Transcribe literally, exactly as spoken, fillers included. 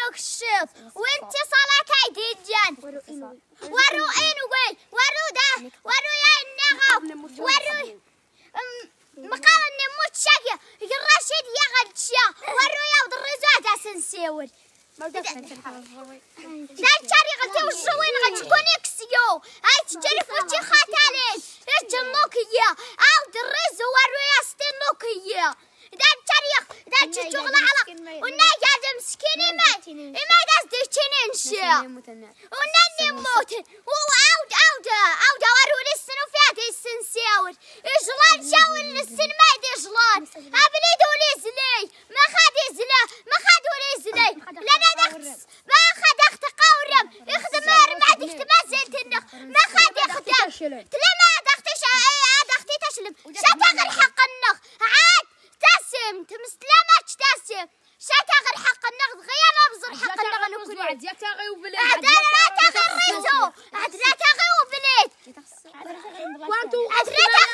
ذوك الشيط واتصالات هيديجان ورو إن وقول ورو ده ورو يا النغو ورو مقال النموت شاكيا الرشيد يا غدشيا ورو يا ودرزات سنسيور لا تشاري غتي وشوين غتكون يكسيو هاي تجرف وشي خاتالين يجنوكيا او درز ورو يا ستنوكيا دا تشاري دا تشغل على ونا جاز مسكيني ما ما داز ديشينين شيا ونا نموت وعود عود عود ورو للسنو فيها السنسيور اجلان شاول السينما دي جلان ابليد وليزلي ما خاد يزلا ما خاد وليزلي لا دخت ما خاد اخت قورم يخدم ما عندك ما زلت النخ ما خاد يخدم تلا ما دختش دختي تشلم شتا غير حق النخ عاد تسم تمسلمات تسم شتا غير حق النخ غير نبزر حق النخ نكون عاد يا تاغي وبلاد عاد لا تغريتو عاد لا تغي وبلاد وانتو عاد لا